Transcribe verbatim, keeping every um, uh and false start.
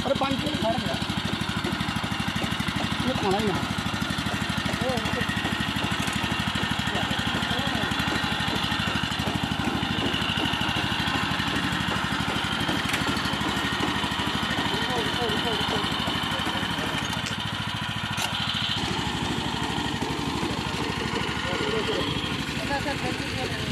अरे पानी के खा रहा है ये खाना ही ना Gracias.